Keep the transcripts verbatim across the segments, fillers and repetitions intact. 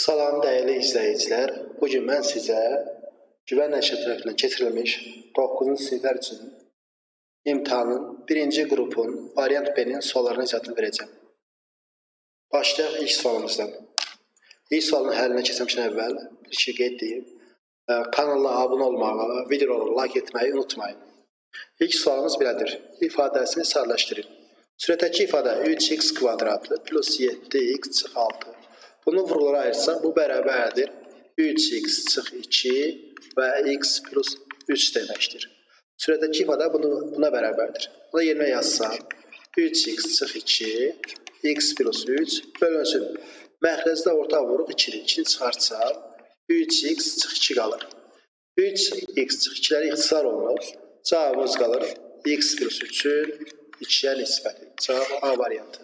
Salam dəyərli izləyicilər. Bugün mən sizə Güvən Nəşr tərəfindən keçirilmiş doqquzuncu siniflər üçün imtahanın birinci qrupun variant B-nin suallarını izahını verəcəm. Başlayaq ilk sualımızdan. İlk sualın həllinə keçməmişdən əvvəl bir şey qeyd edeyim. Kanala abunə olmağı, videoları like etməyi unutmayın. İlk sualımız belədir. İfadəsini sadələşdirin. Sürətdəki ifadə üç x kvadratlı plus yeddi x çıx altı. Bunu vurgulara ayırsaq, bu bərabərdir üç x çıx iki və x plus üç deməkdir. Sürətdəki ifadə bunu, buna bərabərdir. Buna yerinə yazsam, üç x çıx iki, x plus üç bölünsün. Məxrəcdə orta vuruq ikidir. ikini çıxarsam, üç x çıx iki qalır. üç x çıx ikiləri ixtisar olunur. Cavabımız qalır x plus üçün ikiyə nisbəti. Cavab A variantı.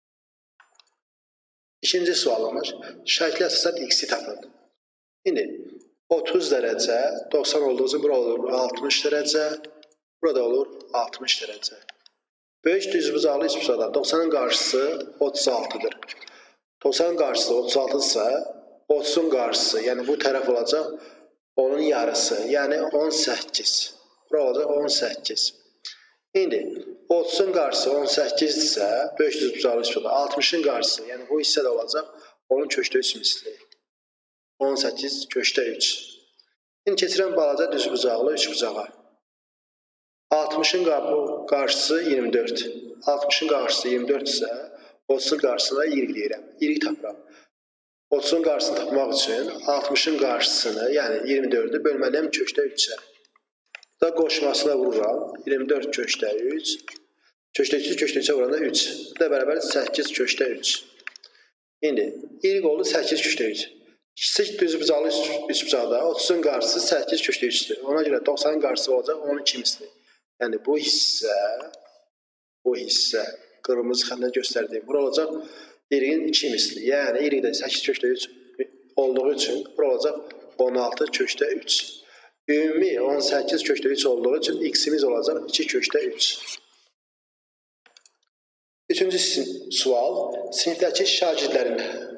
İkinci sualımız, şəklə əsasən x-i tapın. İndi otuz dərəcə, doxsan olduğu üçün bura olur altmış dərəcə, burada olur altmış dərəcə. Böyük düzbucaqlı üçbucaqda doxsanın qarşısı otuz altıdır. doxsanın qarşısı otuz altıdırsa, otuzun qarşısı, yəni bu tərəf olacaq onun yarısı, yəni on səkkiz. Bura olacaq on səkkiz. İndi otuzun qarşısı on səkkizdirsə, böyük düzbucaqlı üçbucaqda altmışın qarşısı, yəni bu hissə də olacaq onun köşdə üç misli. on səkkiz köşdə üç. İndi keçirəm balaca düzbucaqlı üçbucağa. altmışın qarşısı iyirmi dörd. altmışın qarşısı iyirmi dörddirsə, otuzun qarşısına iyirmi deyirəm. iyirmi tapıram. otuzun qarşısını tapmaq üçün altmışın qarşısını, yəni iyirmi dördü bölməliyəm köşdə üçə. Da qoşmasına vururam. iyirmi dörd köşdə üç. Köşdə üçü köşdə üçə vuranda üç. Bu da bərabər səkkiz köşdə üç. İndi ilk oldu səkkiz köşdə üç. İkisi düzbucaqlı üçbucaqda otuzun qarşısı səkkiz köşdə üçdür. Ona görə doxsanın qarşısı olacaq on iki misli. Yəni bu hissə, bu hissə qırmızı xəttlə göstərdiyim bura olacaq iyirmin iki misli. Yəni iyirmidə səkkiz köşdə üç olduğu üçün bura olacaq on altı köşdə üç. Ümumi on səkkiz köşdə üç olduğu üçün x-imiz olacaq iki köşdə üç. Üçüncü sual, sinifdəki şagirdlərin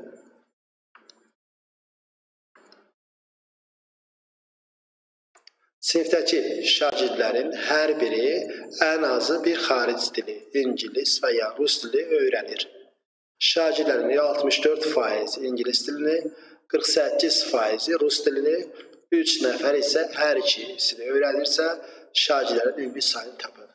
sinifdəki şagirdlərin hər biri ən azı bir xarici dili, ingilis və ya rus dili öyrənir. Şagirdlərin altmış dörd faiz ingilis dilini, qırx səkkiz faiz rus dilini, üç nəfər isə hər ikisini öyrənirsə, şagirdlərin ümumi sayını tapın.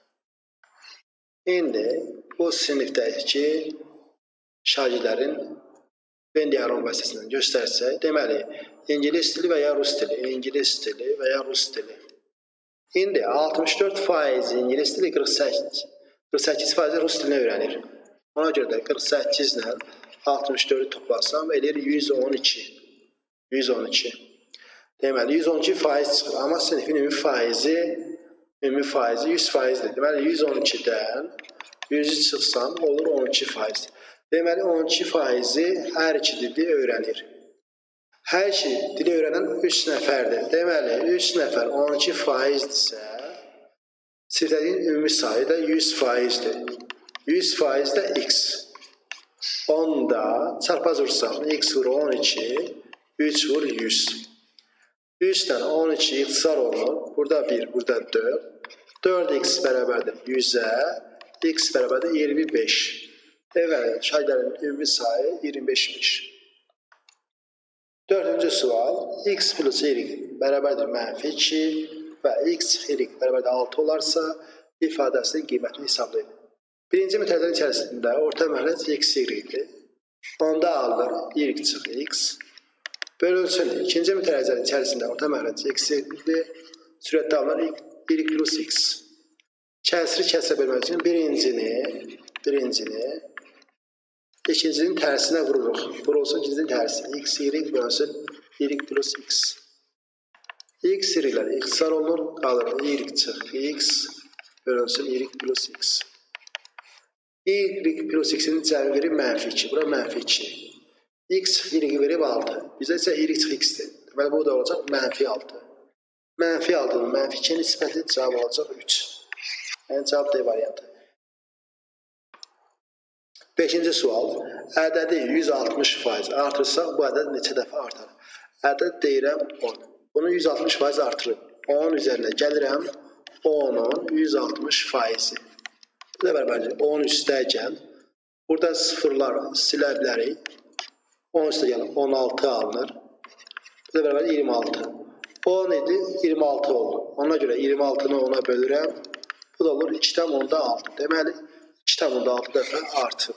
İndi bu sinifdəki şagirdlərin Venn diaqram vasitəsilə göstərsək, deməli, ingilis dili və ya rus dili, ingilis dili və ya rus dili. İndi altmış dörd faiz ingilis dili, qırx səkkiz faiz rus dilini öyrənir. Ona görə də qırx səkkiz ilə altmış dördü toplasam, edir yüz on iki. yüz on iki. Deməli, yüz on iki faiz çıxır. Amma sinifin ümumi faizi, ümumi faizi yüz faizdir. Deməli, yüz on ikidən yüzü çıxsam, olur on iki faiz. Deməli, on iki faizi hər iki dili öyrənir. Hər iki dili öyrənən üç nəfərdir. Deməli, üç nəfər on iki faizdirsə, siniflərin ümumi sayı da yüz faizdir. yüz faiz də x. onda çarpaz vursaq, x vur on iki, üç vur yüz. yüzdən on iki ixtisar olunur. Burada bir, burada dörd. dörd x bərabərdir yüzə, x bərabərdir iyirmi beş. Evet, şagirdlərin ümumi sayı iyirmi beşmiş. Dördüncü sual, x plus y bərabərdir mənfi iki və x y bərabərdir altı olarsa, ifadəsinin qiymətini hesablayın. Birinci mütərizənin içərisində orta məxrəc x y-dir. Onda alınır y çıx x. Bölünsün. İkinci mütərizənin içərisində orta məxrəc x y-dir. Sürətdə alınır y plus x. Kəsri kəsə bölmək üçün birincini, birincini ikincinin tərsinə vururuq. Vurulsun ikincinin tərsi. X, y bölünsün y plus x. X, y-lər ixtisar olunur. Qalır y çıx x bölünsün y plus x. Y plus x-in cəmi verib mənfi iki. Bura mənfi iki. X çıx y verib altı. Bizə isə y çıx x-dir. Deməli, bu da olacaq mənfi altı. Mənfi altının mənfi ikiyə nisbətli cavab olacaq üç. Yəni, cavab D variantı. beşinci sual. Ədədi yüz altmış faiz artırsaq bu ədəd neçə dəfə artar? Ədəd deyirəm on. Bunu yüz altmış faiz artırır. on üzərinə gəlirəm. onun yüz altmış faizi. Bu da bərabərdir. on üstəgən. Burada sıfırlar silə bilərik. on üstəgən on altı alınır. Bu da bərabər iyirmi altı. on idi, iyirmi altı oldu. Ona görə iyirmi altını ona bölürəm. Bu da olur iki tam onda altı. Deməli, iki tam onda altı dəfə artıb.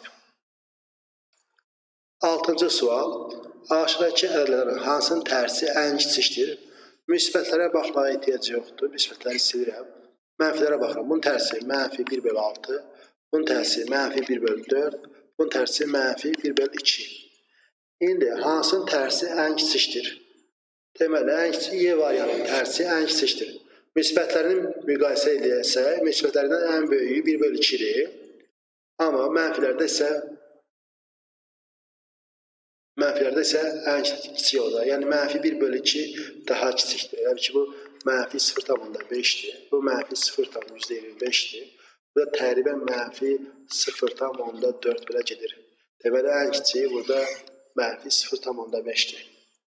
altıncı sual. Aşağıdakı ədədlərin hansının tərsi ən kiçikdir? Müsbətlərə baxmağa ehtiyac yoxdur. Müsbətləri silirəm. Mənfilərə baxıram. Bunun tərsi mənfi bir bölü altı. Bunun tərsi mənfi bir bölü dörd. Bunun tərsi mənfi bir bölü iki. İndi hansının tərsi ən kiçikdir? Deməli, ən kiçik Y variantının tərsi ən kiçikdir. Müsbətlərini müqayisə edərsək, müsbətlərindən ən böyüyü bir bölü ikidir. Amma mənfilərdə isə mənfilərdə isə ən kiçik olacaq. Yəni, mənfi bir bölü iki daha kiçikdir. Yəni ki, bu mənfi sıfır tam onda beşdir. Bu mənfi sıfır tam yüzdə iyirmi beşdir. Bu da təqribən mənfi sıfır tam onda dörd belə gedir. Deməli, ən kiçiyi burada mənfi sıfır tam onda beşdir.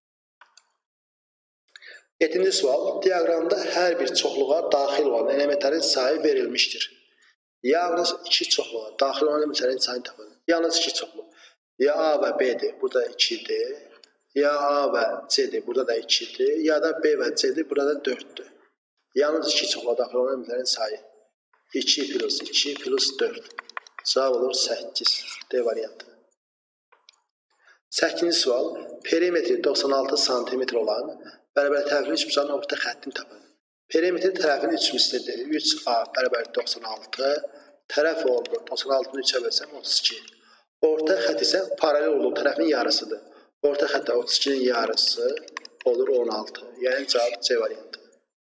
yeddinci sual. Diaqramda hər bir çoxluğa daxil olan elementlərin sayı verilmişdir. Yalnız iki çoxluğa daxil olan elementlərin sayını tapın. Yalnız iki çoxluq. Ya A və B'dir, burada ikidir. Ya A və C'dir, burada da ikidir. Ya da B və C'dir, burada da dörddür. Yalnız iki çoxluğa daxil olan elementlərin sayı. iki plus iki plus dörd. Cavab olur səkkiz. D variantı. səkkizinci sual. Perimetri doxsan altı santimetr olan bərabər tərəfli üçbucağın orta xəttini tapın. Perimetri tərəfin üç mislidir. üç A bərabər doxsan altı. Tərəf oldu. doxsan altını üçə bölsəm otuz iki. Orta xətt isə paralel olduğu tərəfin yarısıdır. Orta xəttə otuz ikinin yarısı olur on altı. Yəni cavab C variantı.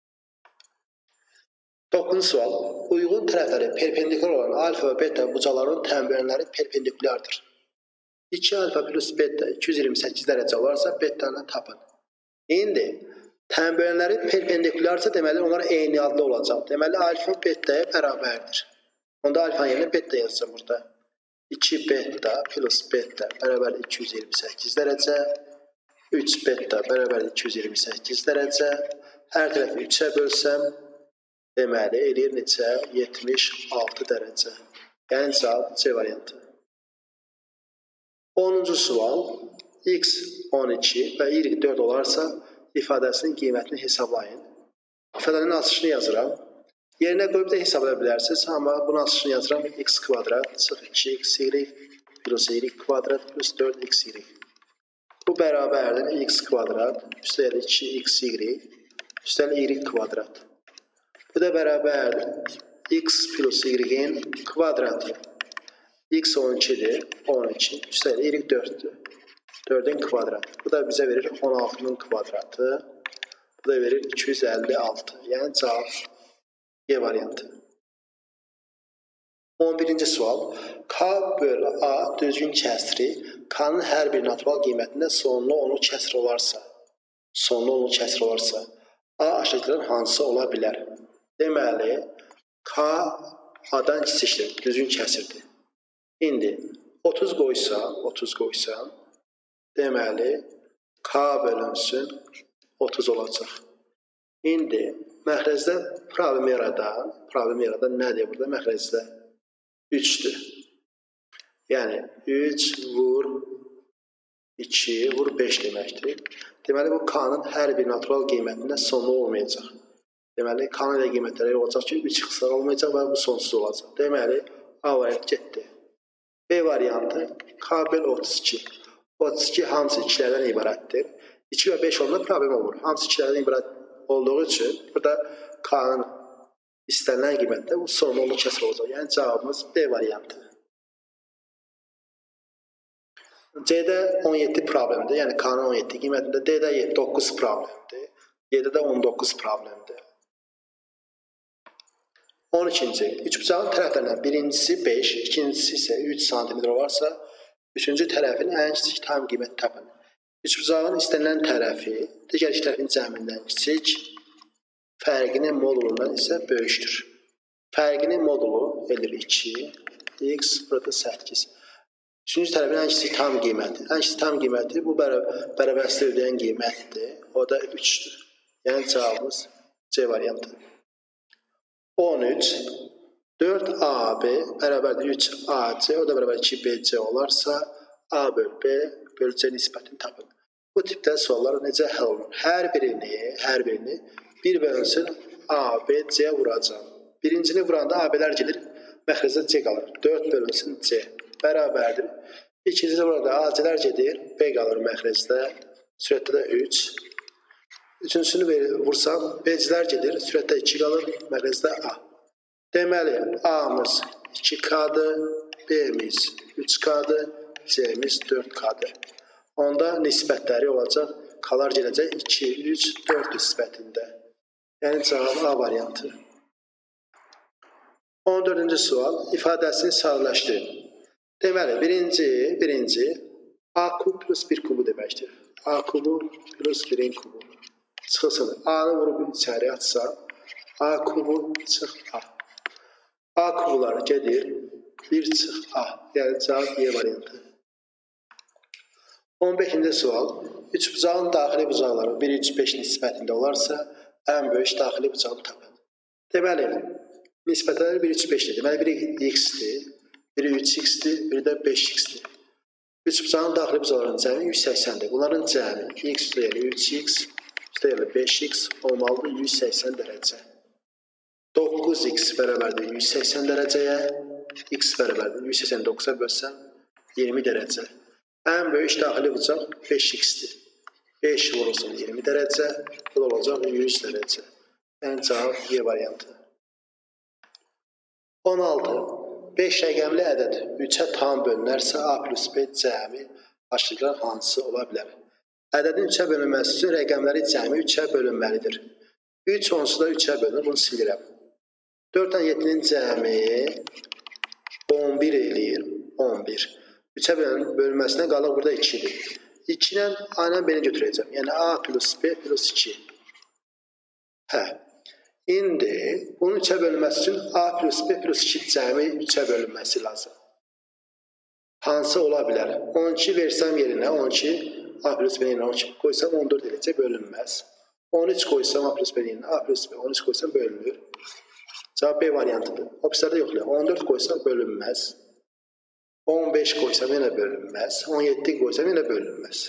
doqquzuncu sual. Uyğun tərəfləri perpendikular olan alfa və beta bucaqlarının tənbiyənləri perpendikulardır. iki alfa plus beta iki yüz iyirmi səkkiz dərəcə olarsa betanı tapın. İndi tənbiyənləri perpendikularsa deməli onlar eyni adlı olacaq. Deməli alfa betaya bərabərdir. Onda alfa yerinə beta yazacağım burada. iki beta plus beta bərabər iki yüz iyirmi səkkiz dərəcə. üç beta bərabər iki yüz iyirmi səkkiz dərəcə. Hər tərəfi üçə bölsəm deməli eləyir neçə? yetmiş altı dərəcə. Yəni cavab C variantı. onuncu sual. X on iki və Y dörd olarsa ifadəsinin qiymətini hesablayın. İfadənin açılışını yazıram. Yerinə qoyub da hesablaya bilərsiniz. Amma bunun açılışını yazıram. X kvadrat sıfır iki x y plus Y kvadrat plus dörd x y. Bu bərabərdir x kvadrat üstəlik iki x y üstəlik Y kvadrat. Bu da bərabərdir x plus y'in kvadratı. X on ikidir. on iki üstəlik Y dörddür. dördün kvadratı. Bu da bizə verir on altının kvadratı. Bu da verir iki yüz əlli altı. Yəni cavab Y variantı. on birinci sual. K bölü A düzgün kəsri K'nın hər bir natural qiymətində sonlu onlu kəsr olarsa, sonlu onlu kəsr olarsa, A aşağıdakilərin hansı ola bilər? Deməli, K A-dan kiçikdir, düzgün kəsirdir. İndi otuz qoysam, otuz qoysam, deməli, K bölünsün otuz olacaq. İndi məxrəcdə problem yaradan, problem yaradan nədir burada məxrəcdə? üçdür. Yəni, üç vur iki vur beş deməkdir. Deməli, bu K'nın hər bir natural qiymətində sonlu olmayacaq. Deməli, K'nın elə qiymətləri olacaq ki, üç xısar olmayacaq və bu sonsuz olacaq. Deməli, A variantı getdi. B variantı K böl otuz iki. otuz iki hamısı ikilərdən ibarətdir. iki və beş olanda problem olur. Hamısı ikilərdən ibarət olduğu üçün burada K'nın istənilən qiymətdə bu sonlu onlu kəsr olacaq. Yəni cavabımız B variantı. C'də on yeddi problemdir. Yəni K'nın on yeddi qiymətində. D'də doqquz problemdir. Y'də də on doqquz problemdir. on ikinci. Üçbucağın tərəflərindən birincisi beş, ikincisi isə üç santimetr olarsa, üçüncü tərəfin ən kiçik tam qiyməti tapın. Üçbucağın istənilən tərəfi digər iki tərəfin cəmindən kiçik, fərqinin modulundan isə böyükdür. Fərqinin modulu eləyir iki, x burada səkkiz. Üçüncü tərəfin ən kiçik tam qiyməti. Ən kiçik tam qiyməti bu bərabərlikdə ödəyən qiymətdir. O da üçdür. Yəni cavabımız C variantı. on üç. dörd A B bərabərdir üç A C. O da bərabər iki B C olarsa A bölü B bölü C nisbətini tapın. Bu tipdə suallar necə həll olunur? Hər birini, hər birini bir bölünsün A, B, C vuracaq. Birincini vuranda A B'lər gedir, məxrəcdə C qalır. dörd bölünsün C bərabərdir. İkinci vuranda A C'lər gedir, B qalır məxrəcdə. Sürətdə də üç. Üçüncüsünü vursam B C'lər gedir, sürətdə iki qalır, məxrəcdə A. Deməli, A'mız iki K'dır, B'miz üç K'dır, C'miz dörd K'dır. Onda nisbətləri olacaq, kalar gələcək iki, üç, dörd nisbətində. Yəni cavab A variantı. on dördüncü sual, ifadəsini sadələşdirin. Deməli, birinci, birinci A kub plus bir kubu deməkdir. A kubu plus birin kubu. Çıxılsın. A'nı vurub içəri atsam, A kubu çıx A. A kubular gedir, bir çıx A. Yəni cavab Y variantı. on beşinci sual, üç bucağın daxili bucaqları bir, üç, beş nisbətində olarsa, ən böyük daxili bucağını tapın. Deməli, nisbətləri bir, üç, beşdir. Deməli, biri X-dir, biri üç X-dir, biri də beş X-dir. üç bucağın daxili bucaqlarının cəmi yüz səksəndir. Bunların cəmi X üstəgəli üç X, üstəgəli beş X olmalıdır yüz səksən dərəcə. doqquz X bərabərdir yüz səksən dərəcəyə, X bərabərdir yüz səksən dokuz'a bölsəm iyirmi dərəcə. Ən böyük daxili bucaq beş X'dir. beş vurulsun iyirmi dərəcə, bu da olacaq yüz dərəcə. Yəni cavab Y variantı. on altı. beş rəqəmli ədəd üçə tam bölünərsə A plus B cəmi aşağıdan hansı ola bilər? Ədədin üçə bölünməsi üçün rəqəmləri cəmi üçə bölünməlidir. üç onsuz da üçə bölünür, bunu silirəm. dörddən yeddinin cəmi on bir eləyir, on bir. üçə bölünməsinə qalıq burada ikidir. iki ilə A ilə B-ni götürəcəm. Yəni A plus B plus iki. Hə. İndi bunun üçə bölünməsi üçün A plus B plus iki cəmi üçə bölünməsi lazım. Hansı ola bilər? on iki versəm yerinə on iki, A plus B yerinə on iki qoysam on dörd eləcə bölünməz. on üç qoysam A plus B yerinə A plus B on üç qoysam bölünür. Cavab B variantıdır. Opsiyada yoxlayaq. on dörd qoysam bölünməz. on beş qoysam yenə bölünməz. on yeddi qoysam yenə bölünməz.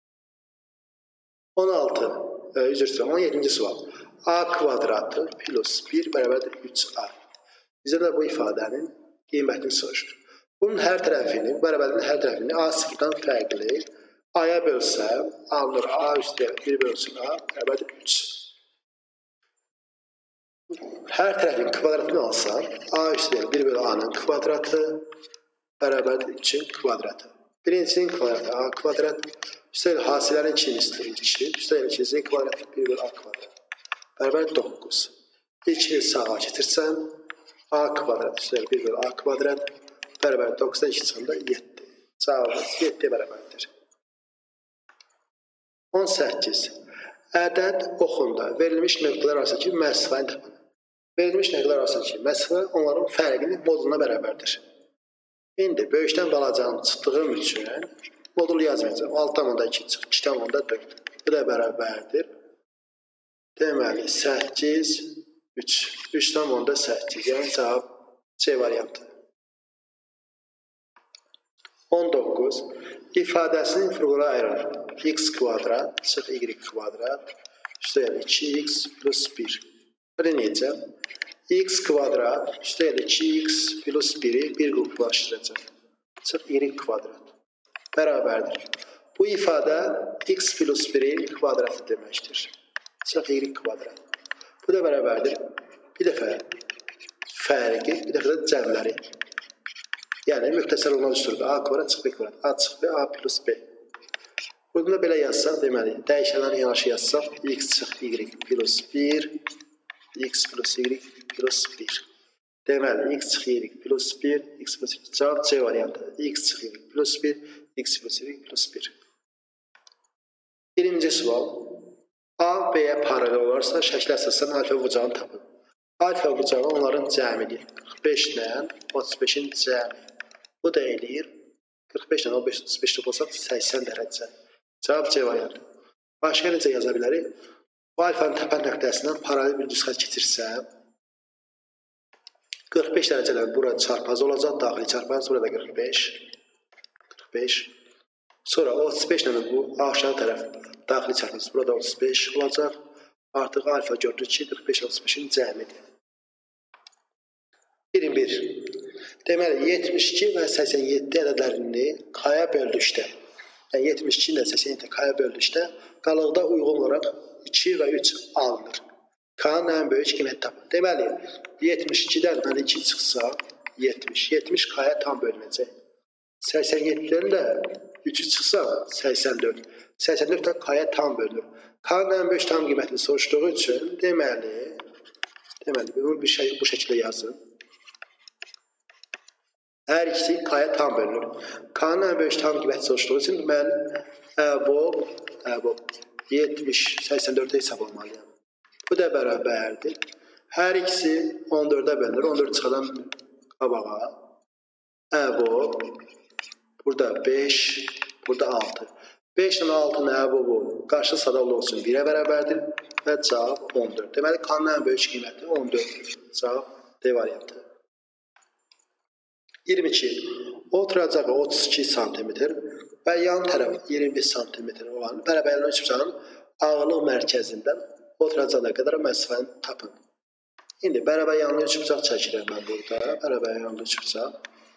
on altı. E, üzr istəyirəm. on yeddinci sual. A kvadratı plus bir bərabərdir üç A. Bizə də bu ifadənin qiymətini soruşur. Bunun hər tərəfini, bərabərliyin hər tərəfini A sıfırdan fərqli A'ya bölsəm, alınır A üstə bir bölsün A bərabərdir üç. Hər tərəfin kvadratını alsam, A üstə bir bölü A'nın kvadratı bərabərdir üçün kvadratı. Birincisinin kvadratı A kvadrat, üstəlik hasillərin ikincisi iki, üstəlik ikincisinin kvadratı bir bölü A kvadrat. Bərabər doqquz. İkini sağa getirsəm, A kvadrat üstəlik bir bölü A kvadrat bərabər doqquzdan iki çıxanda yeddi. Cavabımız yeddi bərabərdir. on səkkiz. Ədəd oxunda verilmiş nöqtələr arasındakı məsafəni tapın. Verilmiş nöqtələr arasındakı məsafə onların fərqinin moduluna bərabərdir. İndi böyükdən balacanın çıxdığım üçün modulu yazmayacağım. altdan onda iki çıx, ikidən onda dörd. Bu da bərabərdir. Deməli, səkkiz, üç. üçdən onda səkkiz. Yəni cavab C variantı. on doqquz. İfadəsini fırqlara ayırır. X kvadrat çıx Y kvadrat üstəgəl iki X plus bir. Bunu necəm? X kvadrat üstəgəl iki X plus biri bir qruplaşdıracaq. Çıx Y kvadrat. Bərabərdir. Bu ifadə X plus birin kvadratı deməkdir. Çıx Y kvadrat. Bu da bərabərdir. Bir dəfə fərqi, bir dəfə də cəmləri. Yəni, müxtəsər olmaq üstürdür. A kvadrat çıx B kvadrat. A çıx B, A plus B. Burada da belə yazsaq, deməli, dəyişənləri yanaşı yazsaq, X çıx Y plus bir, X plus Y plus bir. Deməli, X çıx Y plus bir, X plus bir. Cavab C variantı. X çıx Y plus bir, X plus Y plus bir. Birinci sual. A, B-yə paralel olarsa, şəklə əsasən alfa bucağını tapın. Alfa bucağı onların cəmidir. qırx beş ilə otuz beşin cəmi. Bu da eləyir qırx beş ilə on beş otuz beş toplasaq səksən dərəcə. Cavab C variantı. Başqa necə yaza bilərik? Bu alfanın təpə nöqtəsindən paralel bir düz xətt keçirsəm, qırx beş dərəcələr bura çarpaz olacaq, daxili çarpaz, burada qırx beş. qırx beş. Sonra otuz beş ilə bu aşağı tərəf daxili çarpaz, burada otuz beş olacaq. Artıq alfa gördük ki, qırx beş otuz beşin cəmidir. iyirmi bir. Deməli, yetmiş iki və səksən yeddi ədədlərini K-ya böldükdə, yəni yetmiş iki ilə səksən yeddi K-ya böldükdə, qalıqda uyğun olaraq iki və üç alınır. K-nın ən böyük qiymət tapın. Deməli, yetmiş ikidən mən iki çıxsa, yetmiş. yetmiş K-ya tam bölünəcək. səksən yeddidən də üçü çıxsa, səksən dörd. səksən dörd də K-ya tam bölünür. K-nın ən böyük tam qiymətini soruşduğu üçün, deməli, deməli, bunu bir şey bu şəkildə yazın. Hər ikisi K-ya tam bölünür. K-nın ən böyük tam qiyməti soruşduğu üçün mən əbob, əbob yetmiş, səksən dördə hesab olmalıyam. Bu da bərabərdir. Hər ikisi on dördə bölünür. on dörd çıxadan qabağa. Əbob, burada beş, burada altı. beş ilə altının əbobu qarşı sadalı olsun birə bərabərdir və cavab on dörd. Deməli, K-nın ən böyük qiyməti on dörd. Cavab D variantı. iyirmi iki. Oturacağı otuz iki santimetr və yan tərəf iyirmi beş santimetr olan bərabərli üçbucağın ağırlıq mərkəzindən oturacağına qədər məsafəni tapın. İndi bərabər yanlı üçbucaq çəkirəm mən burada. Bərabər yanlı üçbucaq.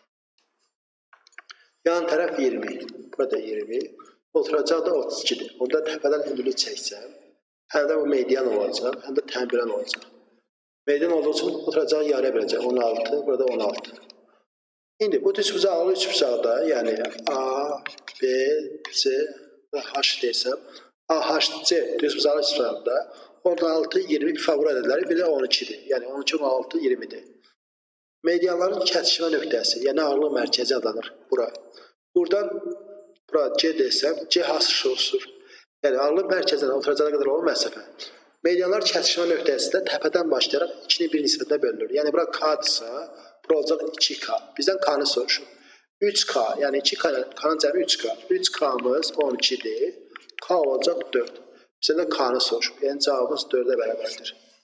Yan tərəf iyirmi. Burada iyirmi. Oturacağı da otuz ikidir. Onda təpədən hündürlük çəksəm, həm də bu median olacaq, həm də təmbirən olacaq. Median olduğu üçün oturacağı yarıya böləcək. on altı, burada on altı. İndi bu üçbucaqlı üçbucaqda, yəni A, B, C və H desəm, A, H, C üçbucaqlı üçbucaqda on altı, iyirmi favor ədədləri, bir də on ikidir. Yəni on iki, on altı, iyirmidir. Medianların kəsişmə nöqtəsi, yəni ağırlıq mərkəzi adlanır bura. Buradan bura C desəm, C hansı soruşur? Yəni ağırlıq mərkəzindən oturacağına qədər olan məsafə. Medianlar kəsişmə nöqtəsində təpədən başlayaraq ikini bir nisbətlə bölünür. Yəni bura K-dırsa, bura olacaq iki K. Bizdən K-nı soruşur. üç K, yəni iki K-nın cəmi üç K. üç K-mız on ikidir. K olacaq dörd. Bizdən də K-nı soruşur. Yəni cavabımız dördə bərabərdir.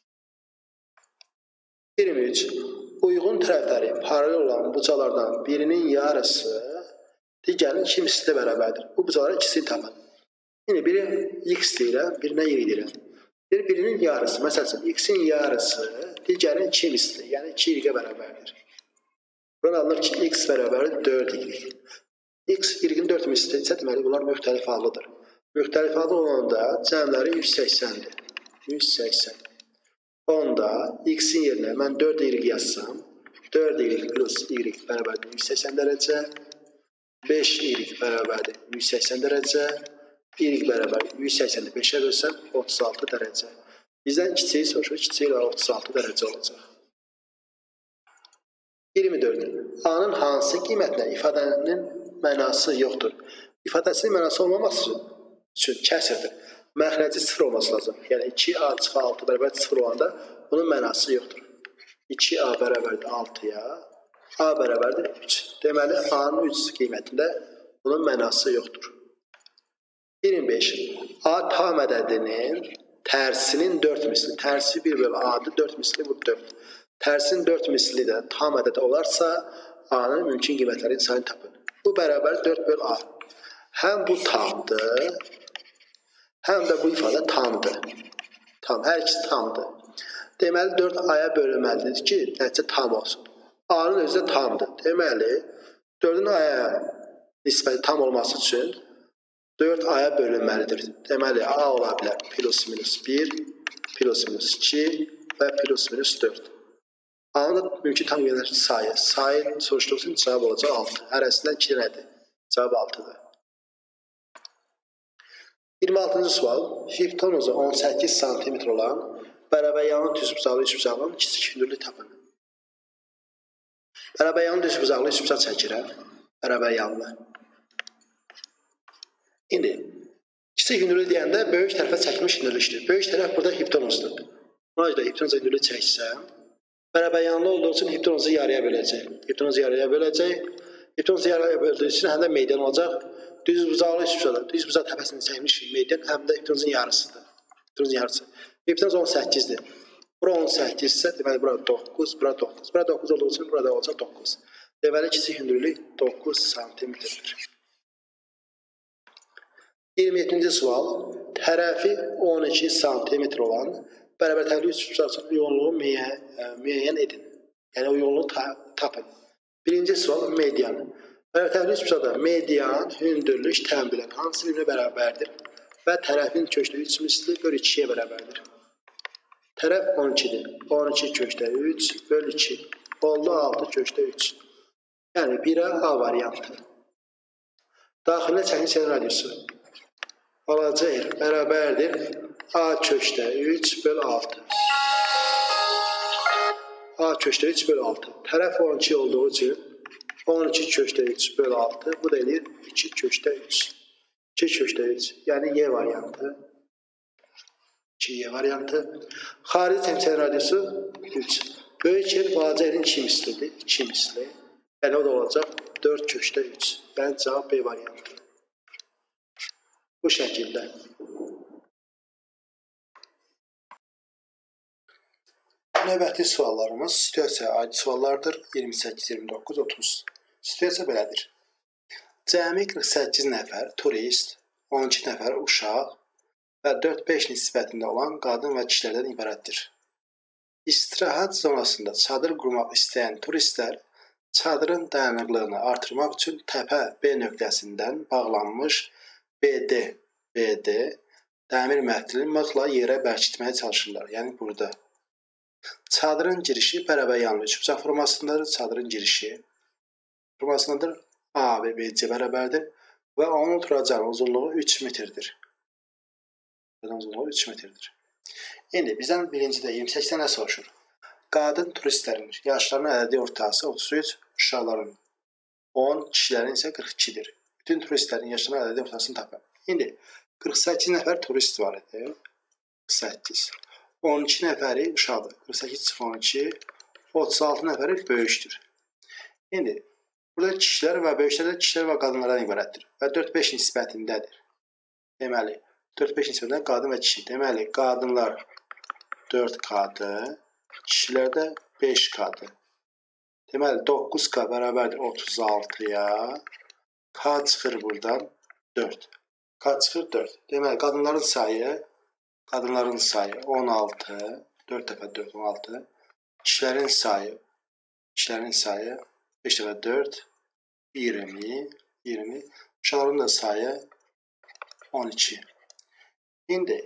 iyirmi üç. Uyğun tərəfləri paralel olan bucaqlardan birinin yarısı digərinin iki misli bərabərdir. Bu bucaqların ikisini tapın. Yəni biri X deyirəm, birinə Y deyirəm. Bir birinin yarısı, məsələn, X-in yarısı digərinin iki misli, yəni iki Y-ə bərabərdir. Buradan alınır ki, X bərabərdir dörd Y. X Y-in dörd misli isə deməli bunlar müxtəlif hallıdır. Müxtəlif hallı olanda cəmləri yüz səksəndir. yüz səksən. Onda X-in yerinə mən dörd Y yazsam, dörd Y plus Y bərabərdir yüz səksən dərəcə, beş Y bərabərdir yüz səksən dərəcə, Y bərabər yüz səksəni beşə bölsəm otuz altı dərəcə. Bizdən kiçiyi soruşur, kiçiyi ilə otuz altı dərəcə olacaq. iyirmi dörd. A-nın hansı qiymətinə ifadənin mənası yoxdur? İfadəsinin mənası olmaması üçün kəsirdir. Məxrəci sıfır olması lazım. Yəni iki A çıxı altı bərabər sıfır olanda bunun mənası yoxdur. iki A bərabərdir altıya, A bərabərdir üç. Deməli, A-nın üç qiymətində bunun mənası yoxdur. iyirmi beş. A tam ədədinin tərsinin dörd misli. Tərsi bir bölü A-dır, dörd misli bu dörd. Tərsin dörd misli də tam ədəd olarsa, A-nın mümkün qiymətlərini sayını tapın. Bu bərabər dörd bölü A. Həm bu tamdır, həm də bu ifadə tamdır. Tam, hər ikisi tamdır. Deməli, dörd A-ya bölünməlidir ki, nəticə tam olsun. A-nın özü də tamdır. Deməli, dördün A-ya nisbəti tam olması üçün dörd A-ya bölünməlidir. Deməli, A ola bilər plus minus bir, plus minus iki və plus minus dörd. A-nın da mümkün tam qiymətli sayı. Sayı soruşduğu üçün cavab olacaq altı. Hərəsindən iki nədir? Cavab altıdır. iyirmi altıncı sual. Hiptonuzu on səkkiz santimetr olan bərabər yanlı düzbucaqlı üçbucağın kiçik hündürlüyü tapın. Bərabər yanlı düzbucaqlı üçbucaq çəkirəm. Bərabər yanlı. İndi kiçik hündürlük deyəndə böyük tərəfə çəkmiş hündürlükdür. Böyük tərəf burada hiptonuzdur. Ona görə hiptonuza hündürlük çəksəm, bərabər yanlı olduğu üçün hiptonuzu yarıya böləcək. Hiptonuzu yarıya böləcək. Hipotenuzu yarıya böldüyü üçün həm də median olacaq. Düz bucaqlı üçbucaqda, düz bucaq təpəsini çəkmişik median, həm də hipotenuzun yarısıdır. Hipotenuzun yarısı. Hipotenuz on səkkizdir. Bura on səkkiz isə, deməli, bura doqquz, bura doqquz. Bura doqquz olduğu üçün burada olacaq doqquz. Deməli, kiçik hündürlük doqquz santimetrdir. iyirmi yeddinci sual. Tərəfi on iki santimetr olan bərabərtərli üçbucaq üçün yoğunluğu müəyyən edin. Yəni, o yoğunluğu tapın. Birinci sual, median. Bərabərtərli üçbucaqda median hündürlük tənbilən hansı birinə bərabərdir və tərəfin kökdə üç misli bölü ikiyə bərabərdir. Tərəf on ikidir. on iki kökdə üç bölü iki. Oldu altı kökdə üç. Yəni, birə A variantı. Daxilə çəkin radiusu. Balaca el bərabərdir A kökdə üç bölü altı. A kökdə üç bölü altı. Tərəf on iki olduğu üçün on iki kökdə üç bölü altı. Bu da edir iki kökdə üç. iki kökdə üç. Yəni Y variantı. iki Y variantı. Xarici təmsil radiusu üç. Böyük el balaca elin iki mislidir. iki misli. Yəni o da olacaq dörd kökdə üç. Yəni cavab B variantı. Bu şəkildə. Növbəti suallarımız situasiyaya aid suallardır. iyirmi səkkiz, iyirmi doqquz, otuz. Situasiya belədir. Cəmi qırx səkkiz nəfər turist, on iki nəfər uşaq və dörd beş nisbətində olan qadın və kişilərdən ibarətdir. İstirahat zonasında çadır qurmaq istəyən turistlər çadırın dayanıqlığını artırmaq üçün təpə B nöqtəsindən bağlanmış B D, B D dəmir məftilini mıxla yerə bərkitməyə çalışırlar. Yəni burada. Çadırın girişi bərabər yanlı üçbucaq formasındadır. Çadırın girişi formasındadır. A və B C bərabərdir və onun oturacağı uzunluğu üç metrdir. Uzunluğu üç metrdir. İndi bizdən birincidə iyirmi səkkizdə nə soruşur? Qadın turistlərin yaşlarının ədədi ortası otuz üç, uşaqların on, kişilərin isə qırx ikidir. Bütün turistlərin yaşlarının ədədi ortasını tapın. İndi qırx səkkiz nəfər turist var idi. qırx səkkiz. on iki nəfəri uşaqdır. qırx səkkiz çıxı on iki, otuz altı nəfəri böyükdür. İndi burada kişilər və böyüklər də kişilər və qadınlardan ibarətdir və dörd beş nisbətindədir. Deməli, dörd beş nisbətində qadın və kişi. Deməli, qadınlar dörd qadın, kişilər də beş qadın. Deməli, doqquz K bərabərdir otuz altıya. K çıxır buradan dörd. K çıxır dörd. Deməli, qadınların sayı Qadınların sayı on altı, dörd dəfə dörd, on altı. Kişilərin sayı, kişilərin sayı beş dəfə dörd, iyirmi, iyirmi. Uşaqların da sayı on iki. İndi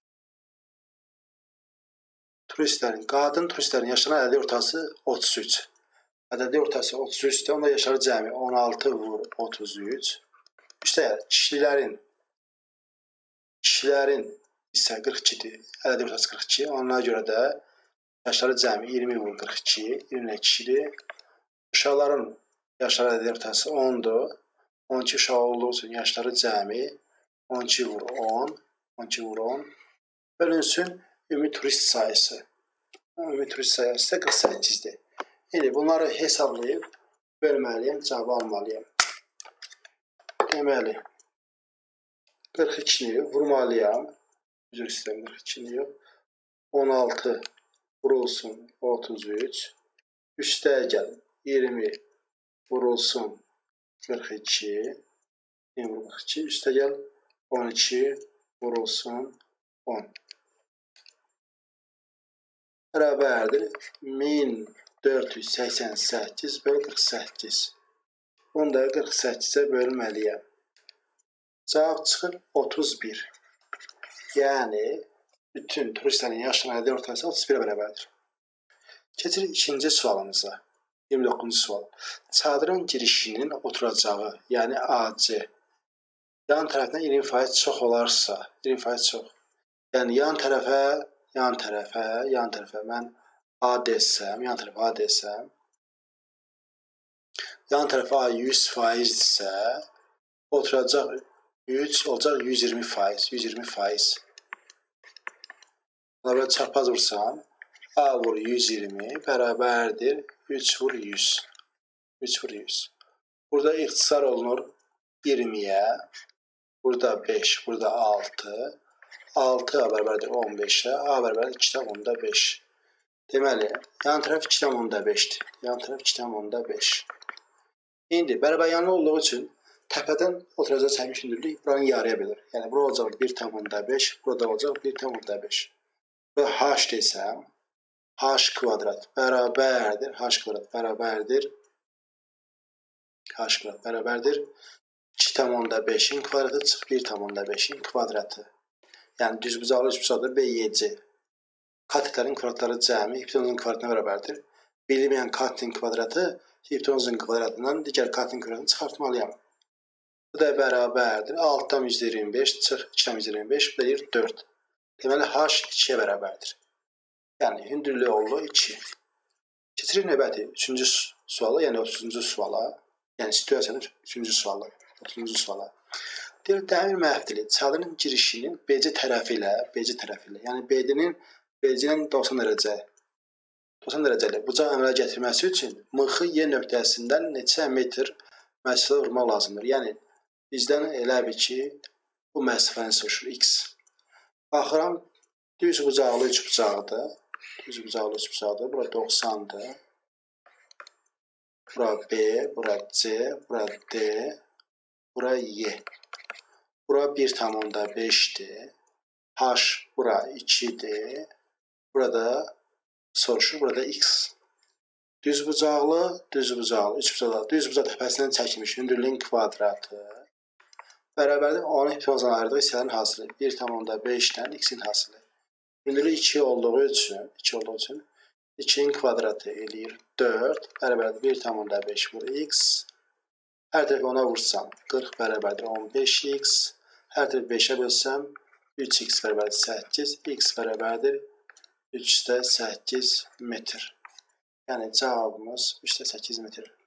turistlərin, qadın turistlərin yaşanan ədədi ortası otuz üç. Ədədi ortası otuz üçdə, onda yaşarı cəmi on altı vur otuz üç. İşte kişilərin, kişilərin isə qırx ikidir. Ədədi ortası qırx iki. Ona görə də yaşları cəmi iyirmi vur qırx iki. iyirmi ikidir. Uşaqların yaşları ədədi ortası ondur. on iki uşaq olduğu üçün yaşları cəmi on iki vur on. on iki vur on. Bölünsün ümumi turist sayısı. Ümumi turist sayısı isə qırx səkkizdir. İndi bunları hesablayıb bölməliyəm, cavabı almalıyam. Deməli, qırx ikini vurmalıyam. Üzr istəyirəm, qırx ikini yox. on altı vurulsun otuz üç. üstə gəl iyirmi vurulsun qırx iki. iyirmi qırx iki. Üstə gəl on iki vurulsun on. Bərabərdir min dörd yüz səksən səkkiz bölü qırx səkkiz. Bunu da qırx səkkizə bölməliyəm. Cavab çıxır otuz bir. Yəni, bütün turistlərin yaşlarının ədədi ortası otuz birə bərabərdir. Keçirik ikinci sualımıza. iyirmi doqquncu sual. Çadırın girişinin oturacağı, yəni A C, yan tərəfindən iyirmi faiz çox olarsa, iyirmi faiz çox. Yəni, yan tərəfə, yan tərəfə, yan tərəfə mən A desəm, yan tərəfə A desəm, yan tərəfə A yüz faizdirsə, oturacaq üç olacaq yüz iyirmi faiz, yüz iyirmi faiz. Bunları çarpaz vursam, A vur yüz iyirmi bərabərdir üç vur yüz. üç vur yüz. Burada ixtisar olunur iyirmiyə. Burada beş, burada altı. altı A bərabərdir on beşə. A bərabərdir iki tam onda beş. Deməli, yan tərəf iki tam onda beşdir. Yan tərəf iki tam onda beş. İndi bərabər yanlı olduğu üçün təpədən o tərəfə çəkmiş hündürlük buranı yarıya bölür. Yəni bura olacaq bir tam onda beş, burada olacaq bir tam onda beş. Burada h desəm, h kvadrat bərabərdir, h kvadrat bərabərdir, h kvadrat bərabərdir iki tam onda beşin kvadratı çıx bir tam onda beşin kvadratı. Yəni düzbucaqlı üçbucaqlı B Y C. Katetlərin kvadratları cəmi hipotenuzun kvadratına bərabərdir. Bilinməyən katetin kvadratı hipotenuzun kvadratından digər katetin kvadratını çıxartmalıyam. Bu da bərabərdir. altı tam yüz iyirmi beş çıx iki tam yüz iyirmi beş deyir dörd. Deməli h ikiyə bərabərdir. Yəni hündürlüyü oldu iki. Keçirik növbəti üçüncü suala, yəni otuzuncu suala. Yəni situasiyanın üçüncü sualı. otuzuncu suala. Deyir, dəmir məfdili çadırın girişinin B C tərəfi ilə, B C tərəfi ilə, yəni B D-nin B C-nin doxsan dərəcə doxsan dərəcəli bucaq əmələ gətirməsi üçün M X Y nöqtəsindən neçə metr məsafə vurmaq lazımdır. Yəni bizdən elə bir ki, bu məsafəni soruşur X. Baxıram, düz bucaqlı üç bucaqdır. Düz bucaqlı üç bucaqdır. Bura doxsandır. Bura B, bura C, bura D, bura Y. Bura bir tam onda beşdir. H bura ikidir. Burada soruşur, burada X. Düz bucaqlı, düz bucaqlı, üç bucaqlı, düz bucaq təpəsindən çəkilmiş hündürlüyün kvadratı bərabərdir onun hipotenuzdan ayırdığı hissələrin hasılı. bir tam onda beşdən X-in hasılı. Hündürlük iki olduğu üçün, iki olduğu üçün ikinin kvadratı eləyir dörd bərabərdir bir tam onda beş vur X. Hər tərəfi ona vursam qırx bərabərdir on beş X. Hər tərəfi beşə bölsəm üç X bərabərdir səkkiz. X bərabərdir üçdə səkkiz metr. Yəni cavabımız üçdə səkkiz metr.